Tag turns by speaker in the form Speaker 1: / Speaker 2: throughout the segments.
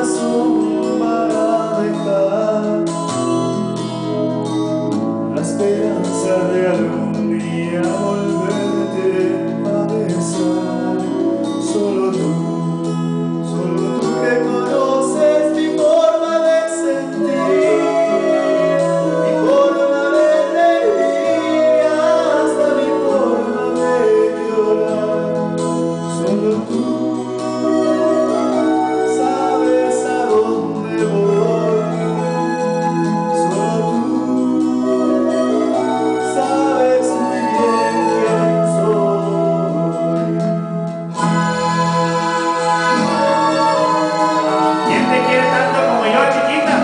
Speaker 1: razón para dejar la esperanza de algún día volverte a besar. Solo tú que conoces mi forma de sentir, mi forma de reír, hasta mi forma de llorar. Solo tú sabes a dónde voy. Solo tú sabes muy bien quién soy.
Speaker 2: ¿Quién te quiere tanto como yo, chiquita?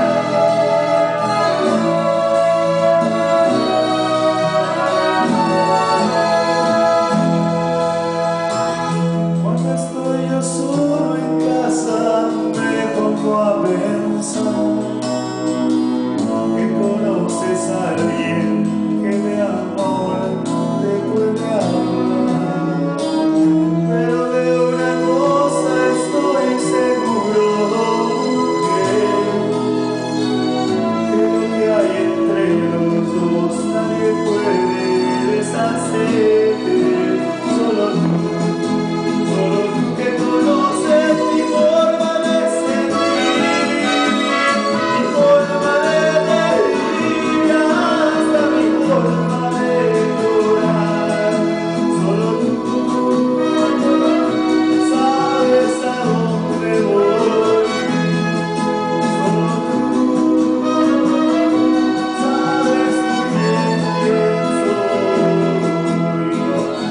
Speaker 1: Cuando estoy yo solo en casa me pongo a pensar que conoces a alguien que de amor te puede hablar. Pero de una cosa estoy seguro, que lo que hay entre los dos nadie puede deshacer. Solo tú que conoces mi forma de sentir, mi forma de reír, hasta mi forma de llorar. Solo tú sabes a dónde voy. Solo tú sabes muy bien quién soy.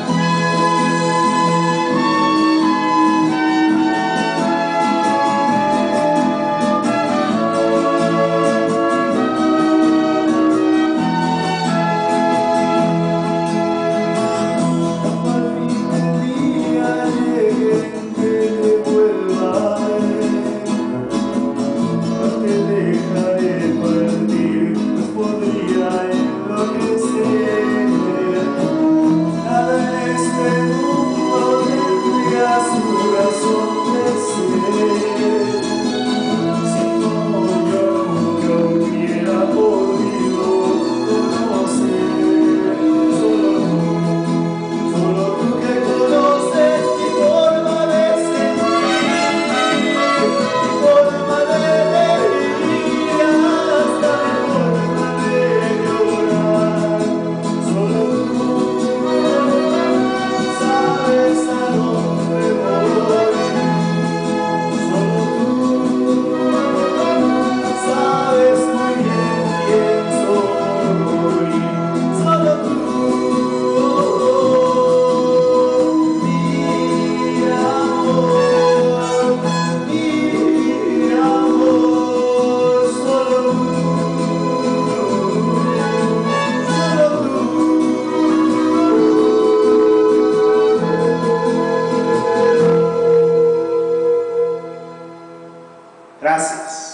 Speaker 1: Al fin del día llegue en que te vuelva a ver, no te dejaré partir, pues podría enloquecer. Nada en este mundo tendría su razón de ser, si como yo nunca hubiera podido conocer. Solo tú que conoces mi forma de sentir, mi forma de reír, hasta mi forma de llorar. Solo tú sabes a dónde voy. Solo tú sabes muy bien quién soy. Solo tú.
Speaker 2: Gracias.